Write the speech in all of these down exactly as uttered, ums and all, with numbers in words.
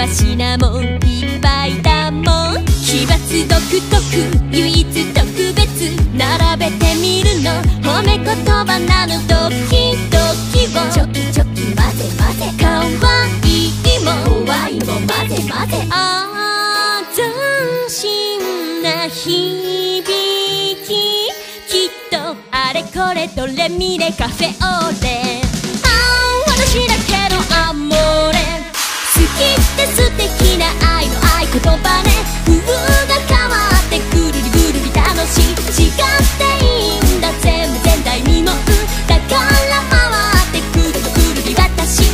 は品もいっぱいだもん。奇抜独特唯一特別並べてみるの褒め言葉なのドキドキをチョキチョキ混ぜ混ぜかわいいも怖いも混ぜ混ぜあー斬新な響ききっとあれこれどれみれカフェオレあー私だけのアモーレ好きって素敵な愛の合言葉ね風が変わってぐるりぐるり楽しい違っていいんだ全部前代未聞だから回ってくるりぐるり私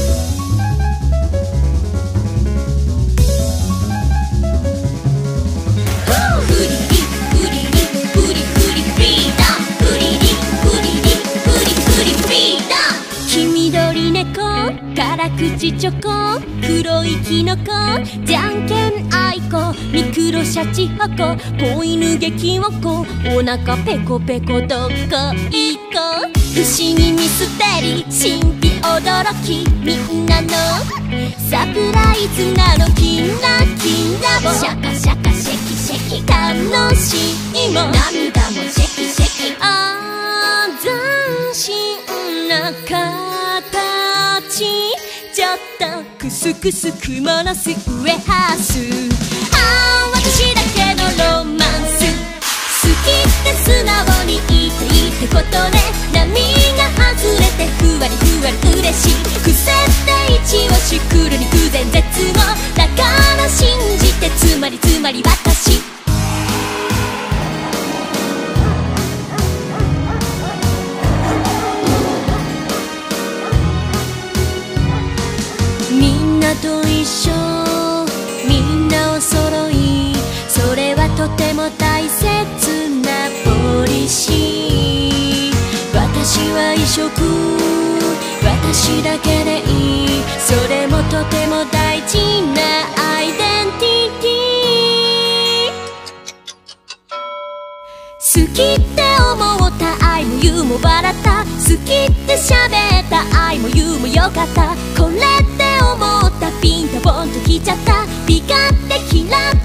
フリリフリリフリフリフリーダムフリリフリリフリフリフリーダム黄緑猫辛口チョコ黒いキノコじゃんけんあいこミクロシャチホコ子犬激おこお腹ペコペコどこ行こう不思議ミステリー神秘驚きみんなのサプライズなのキラキラをシャカシャカシェキシェキ楽しいも涙もシェキシェキあー斬新な形ちょっとクスクスクモの巣ウエハースあー私だけのロマンス好きって素直に言っていいってことね波が外れてふわりふわり嬉しい癖って一押しくるに空前絶後だから信じてつまりつまり私みんなと一緒みんなお揃いそれはとても大切なポリシー私は異色私だけでいいそれもとても大事なアイデンティティ好きって思った愛も言うも笑った好きって喋った愛も言うもよかったこれって思ったピンとポンときちゃったピカって開く